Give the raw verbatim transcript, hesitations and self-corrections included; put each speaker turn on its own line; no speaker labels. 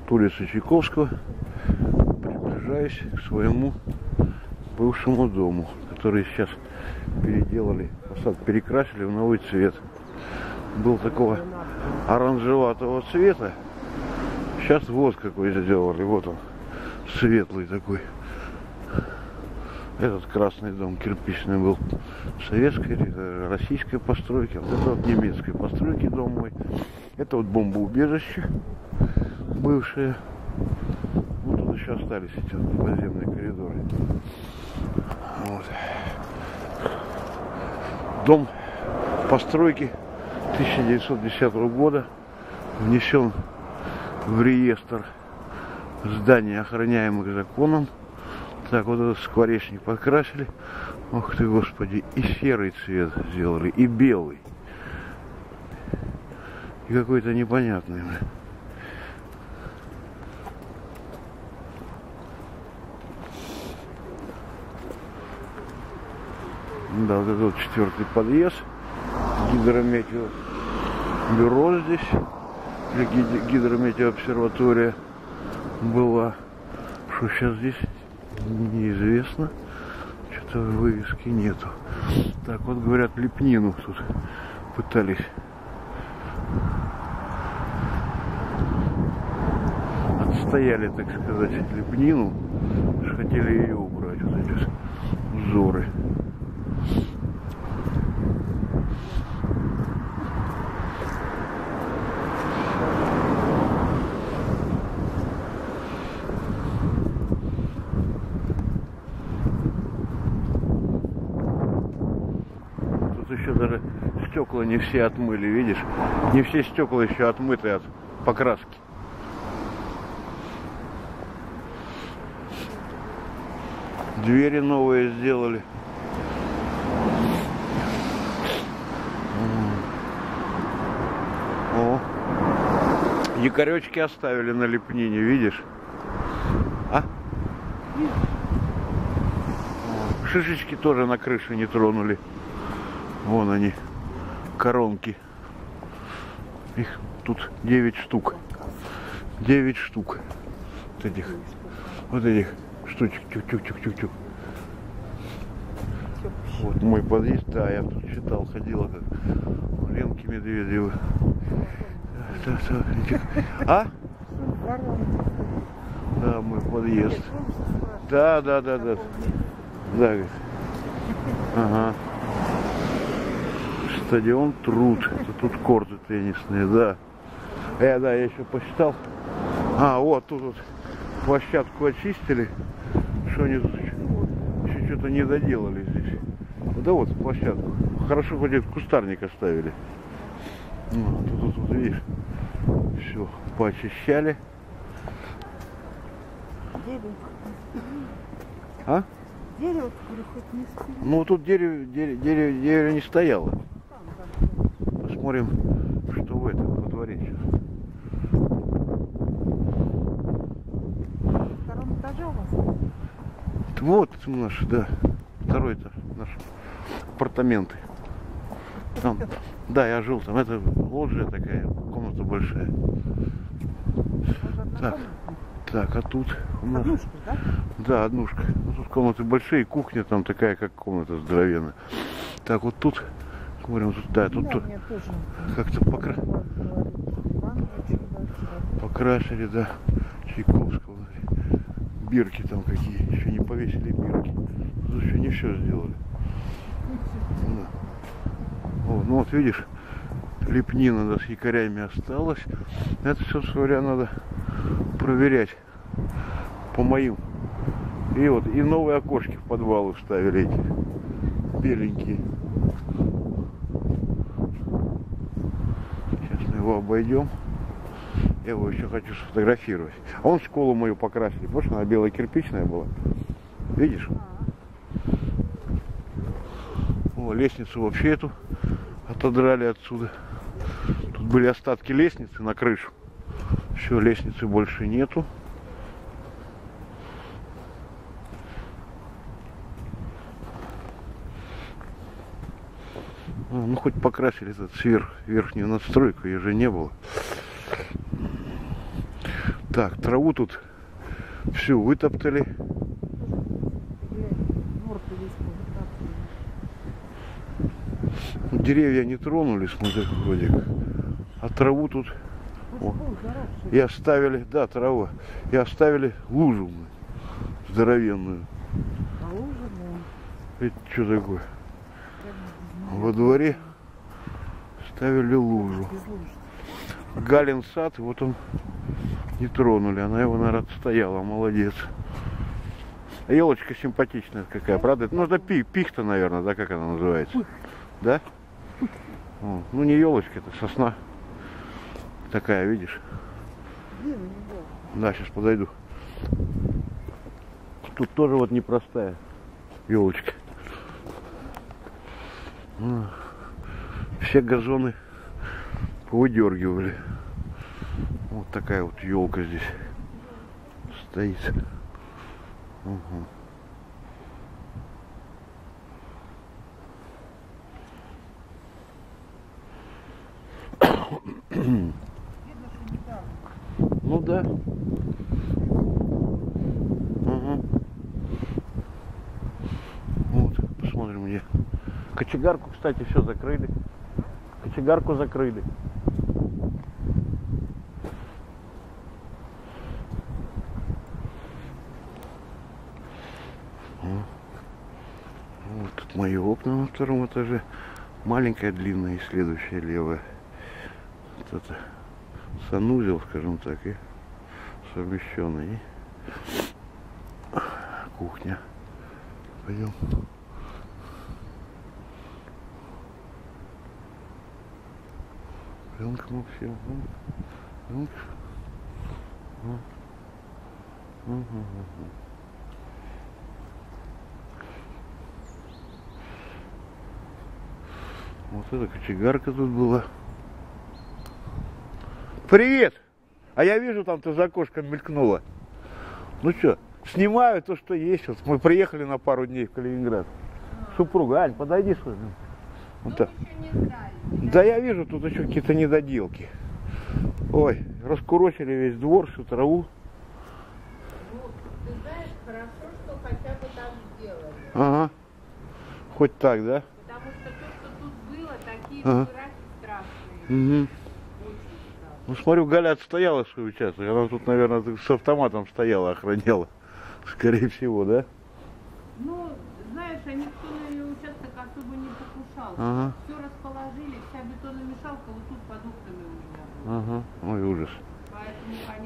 Вот улица Чайковского. Приближаюсь к своему бывшему дому, который сейчас переделали, фасад перекрасили в новый цвет. Был такого оранжеватого цвета. Сейчас вот какой сделали. Вот он, светлый такой. Этот красный дом кирпичный был советской, российской постройки. Вот это вот немецкой постройки дом мой. Это вот бомбоубежище бывшее. Вот тут еще остались эти вот подземные коридоры. Вот. Дом постройки тысяча девятьсот десятого года, внесен в реестр зданий, охраняемых законом. Так, вот этот скворечник подкрасили. Ох ты, Господи, и серый цвет сделали, и белый. И какой-то непонятный. Да, вот этот вот четвертый подъезд. Гидрометео бюро здесь. Гидрометеообсерватория была. Что сейчас здесь? Неизвестно. Что-то вывески нету. Так, вот говорят, лепнину тут пытались отстояли, так сказать, лепнину. Хотели ее убрать. Вот эти узоры. Еще даже стекла не все отмыли, видишь? Не все стекла еще отмыты от покраски. Двери новые сделали. О, якоречки оставили на лепнине, видишь? А? Шишечки тоже на крыше не тронули. Вон они, коронки. Их тут девять штук. девять штук. Вот этих. Вот этих штучек. Тюк-тюк-тюк-тюк-тюк. Вот мой подъезд. Да, я тут читал, ходила как Ленки Медведевы. А? Да, мой подъезд. Да, да, да, да. Да, ага. Стадион Труд. Это тут корты теннисные, да. Э, да, я еще посчитал. А, вот тут вот площадку очистили. Что они тут еще что-то не доделали здесь. Да вот площадку. Хорошо, хоть этот кустарник оставили. Ну, тут, тут, тут, видишь, все поочищали. А?
Дерево хоть не стояло.
Ну тут дерево, дерево, дерево, дерево не стояло. Посмотрим, что в этом во дворе сейчас.
На втором этаже у вас?
Вот наш, да, второй этаж, наши апартаменты. Там, да, я жил там. Это лоджия такая, комната большая. Так, так, а тут у нас...
Однушка, да?
Да, однушка. Ну, тут комнаты большие, кухня там такая, как комната здоровенная. Так, вот тут, смотрим, тут, да, тут, тут как-то покра... покрасили, да, Чайковского. Бирки там какие, еще не повесили бирки. Тут еще не все сделали. Да. О, ну вот видишь, лепнина, да, с якорями осталась. Это все, говоря, надо проверять по моим. И вот и новые окошки в подвалы вставили эти беленькие. Сейчас мы его обойдем. Я его еще хочу сфотографировать. А он школу мою покрасили. Потому что она белая кирпичная была. Видишь? О, лестницу вообще эту отодрали отсюда. Тут были остатки лестницы на крышу. Все, лестницы больше нету. А, ну хоть покрасили этот сверх, верхнюю надстройку, ее же не было. Так, траву тут всю вытоптали. Деревья не тронули, смотри, вроде как. А траву тут о, и оставили, да, трава. И оставили лужу здоровенную.
А лужа, да.
Это что такое? Во дворе ставили лужу. Галин сад, вот он не тронули. Она его, наверное, отстояла. Молодец. Елочка симпатичная какая, правда? Ну, это пи пихта, наверное, да, как она называется? Да? О, ну, не елочка, это сосна. Такая, видишь? Да, сейчас подойду. Тут тоже вот непростая елочка. Все газоны повыдергивали. Вот такая вот елка здесь стоит. Угу. Ну да. Угу. Вот, посмотрим где. Кочегарку, кстати, все закрыли. Кочегарку закрыли. Вот тут мои окна на втором этаже. Маленькая, длинная и следующая левая. Вот это санузел, скажем так, и совмещенный. И кухня. Пойдем. Пленка Максим. Пленка. Вот эта кочегарка тут была. Привет! А я вижу, там ты за окошком мелькнула. Ну что, снимаю то, что есть. Вот мы приехали на пару дней в Калининград. Супруга, Ань, подойди сюда. Вот так. Да я вижу, тут еще какие-то недоделки. Ой, раскурочили весь двор, всю траву.
Ну, ты знаешь, хорошо, что хотя бы так сделали.
Ага. Хоть так, да?
Потому что то, что тут было, такие
Ага.
дурачки страшные.
Угу.
Очень страшные.
Ну смотрю, Галя отстояла свой участок. Она тут, наверное, с автоматом стояла, охраняла. Скорее всего, да?
Ну, знаешь, а никто на ее участок особо не покушался.
Ага.
Все расположили, вся бетономешалка вот тут под окнами у меня была.
Ага. Ой, ужас.
Поэтому, конечно,